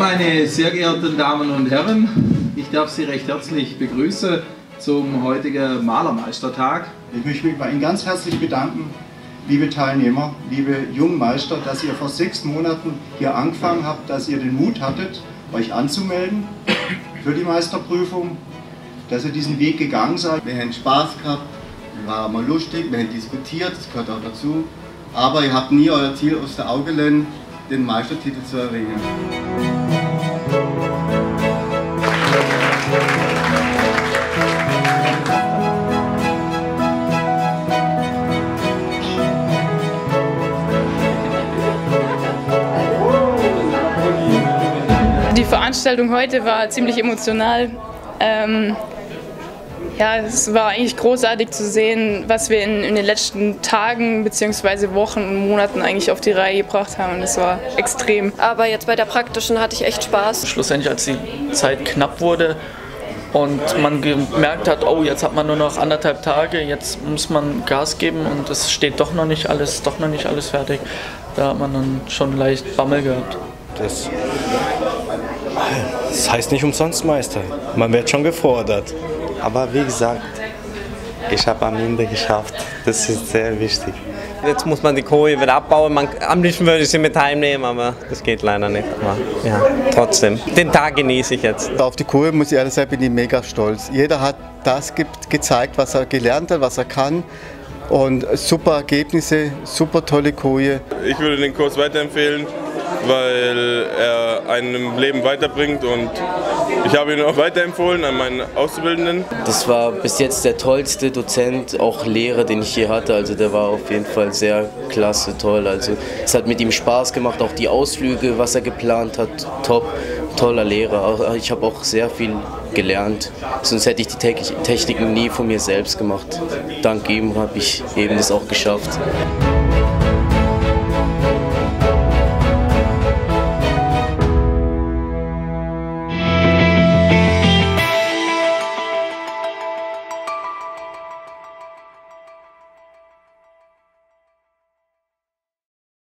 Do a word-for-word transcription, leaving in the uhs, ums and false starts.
meine sehr geehrten Damen und Herren, ich darf Sie recht herzlich begrüßen zum heutigen Malermeistertag. Ich möchte mich bei Ihnen ganz herzlich bedanken, liebe Teilnehmer, liebe Jungmeister, dass ihr vor sechs Monaten hier angefangen habt, dass ihr den Mut hattet, euch anzumelden für die Meisterprüfung, dass ihr diesen Weg gegangen seid. Wir haben Spaß gehabt, war mal lustig, wir haben diskutiert, das gehört auch dazu, aber ihr habt nie euer Ziel aus den Augen gelassen, den Meistertitel zu erringen. Die Veranstaltung heute war ziemlich emotional. Ähm, ja, es war eigentlich großartig zu sehen, was wir in, in den letzten Tagen bzw. Wochen und Monaten eigentlich auf die Reihe gebracht haben. Und es war extrem. Aber jetzt bei der praktischen hatte ich echt Spaß. Schlussendlich, als die Zeit knapp wurde und man gemerkt hat, oh, jetzt hat man nur noch anderthalb Tage, jetzt muss man Gas geben und es steht doch noch nicht alles, doch noch nicht alles fertig. Da hat man dann schon leicht Bammel gehabt. Das, das heißt nicht umsonst Meister. Man wird schon gefordert. Aber wie gesagt, ich habe am Ende geschafft. Das ist sehr wichtig. Jetzt muss man die Koje wieder abbauen. Man, am liebsten würde ich sie mit heimnehmen, aber das geht leider nicht. Aber, ja, trotzdem, den Tag genieße ich jetzt. Auf die Koje, muss ich ehrlich sagen, bin ich mega stolz. Jeder hat das ge gezeigt, was er gelernt hat, was er kann. Und super Ergebnisse, super tolle Koje. Ich würde den Kurs weiterempfehlen, weil er einen im Leben weiterbringt und ich habe ihn auch weiterempfohlen an meinen Auszubildenden. Das war bis jetzt der tollste Dozent, auch Lehrer, den ich je hatte. Also der war auf jeden Fall sehr klasse, toll. Also es hat mit ihm Spaß gemacht, auch die Ausflüge, was er geplant hat, top, toller Lehrer. Ich habe auch sehr viel gelernt, sonst hätte ich die Techniken nie von mir selbst gemacht. Dank ihm habe ich eben das auch geschafft.